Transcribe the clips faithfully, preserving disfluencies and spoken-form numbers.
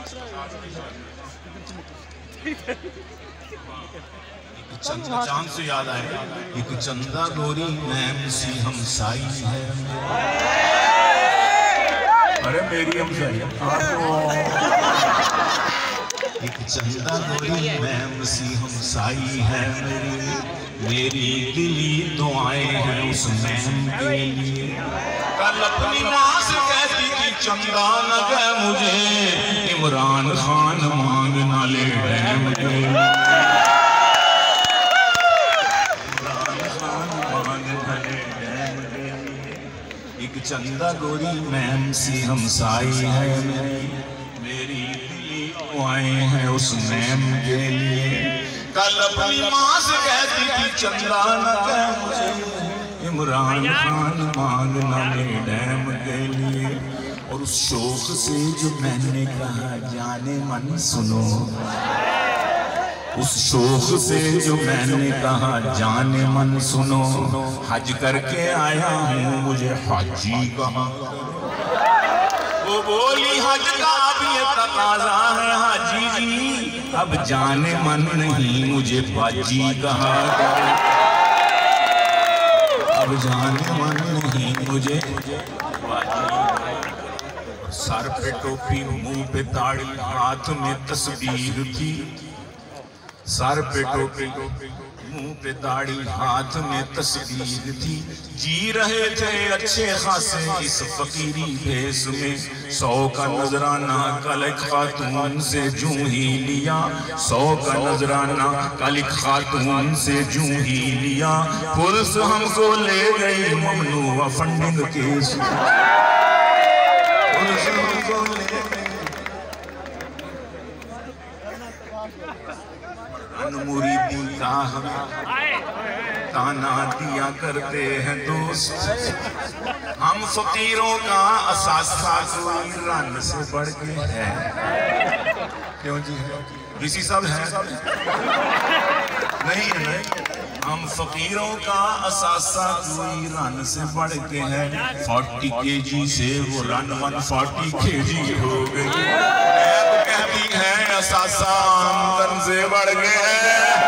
चंदा चांद से याद आए, एक चंदा गोरी मैम सी हमसाई है। अरे मेरी हमसाई, एक चंदा गोरी मैम सी हमसाई है मेरी, मेरी दिली दुआएं हैं उस मैम के लिए। कल अपनी माँ से कहती थी चंदा न गए मुझे, इमरान खान मांग ना ले गए मुझे। एक चंदा गोरी मैम सी हमसाई है मेरी, मेरी दिली दुआएं हैं उस मैम के लिए। कल अपनी माँ से कहती थी चंदा न गए मुझे, इमरान खान मांगना ले डैम के लिए। और उस शौक से जो मैंने कहा जाने मन सुनो, उस शौक से जो मैंने कहा जाने मन सुनो, हज करके आया हूँ मुझे हाजी कहाँ। वो बोली हज का अब ये तकाजा है हाजी जी, अब जाने मन नहीं मुझे बाजी कहा। अब जाने मन नहीं मुझे बाजी। सर पे टोपी मुंह पे दाढ़ी हाथ में तस्बीर थी, सर पे टोपी मुंह पे दाढ़ी हाथ में तस्बीर थी। जी रहे थे अच्छे खासे इस फकीरी भेष में, सौ का नजराना कल खातून से जूं ही लिया, सौ का नजराना कल खातून से जूं ही लिया। पुलिस हमको ले गई ममनूआ फंडिंग केस, पुलिस हमको ले गई। मुरीदी का हम ताना दिया करते हैं दोस्त, हम फकीरों का असासा कोई रन से बढ़ के है। क्यों जी ऋषि सब है नहीं है नहीं? हम फकीरों का असासा कोई रन से बढ़ के है। फोर्टी के जी से वो रन वन फोर्टी के जी हो गई। कहती है असासा आमदन से बढ़ गए हैं।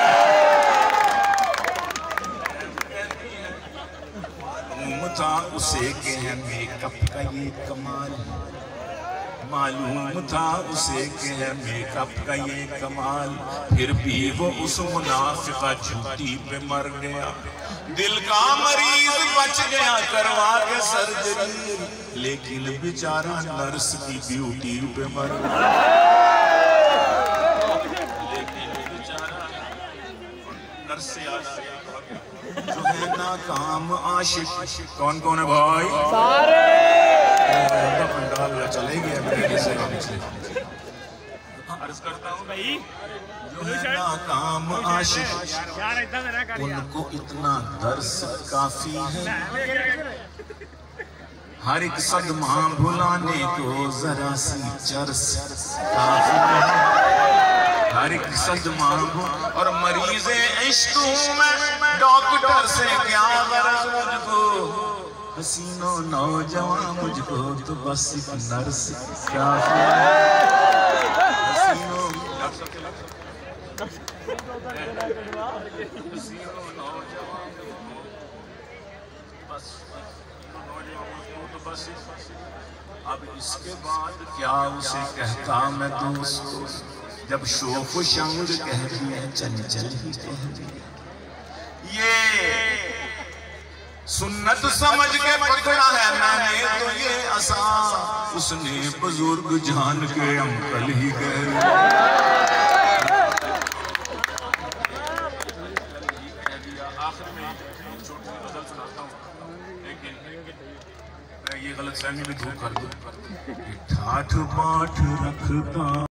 मालूम था उसे के है मेकअप का ये कमाल, मालूम था उसे के है मेकअप का ये कमाल, फिर भी वो उस मुनाफिका झूठी पे मर गया। दिल का मरीज बच गया करवा के सर्जरी, लेकिन बेचारा नर्स की ब्यूटी पे मर गया। लेकिन बेचारा नर्स से याद आया जो है नाकाम आशिक। कौन कौन है भाई? सारे पंडाल चले गए मेरे से। अर्ज करता हूँ भाई, जो है नाकाम आशिक उनको इतना दर्स काफी है। हर एक सदमा भुलाने को जरा सी चर्स काफी है। हर एक सदमा और मरीज़े इश्क में डॉक्टर से क्या गरज मुझको, हसीनो नौजवान मुझको तो बस एक नर्स काफी है। हसीनो अब इसके बाद क्या उसे कहता मैं दोस्तों, जब शोफ शंग कहती है चल चल ही कहती है। ये सुन्नत समझ के पकड़ा है मैंने तो ये असा, उसने बुजुर्ग जान के अंकल ही गए। आखिर में छोटी गजल सुनाता हूँ, लेकिन ये गलत फहमी भी दूर कर दूं। ठाठ बाट रखता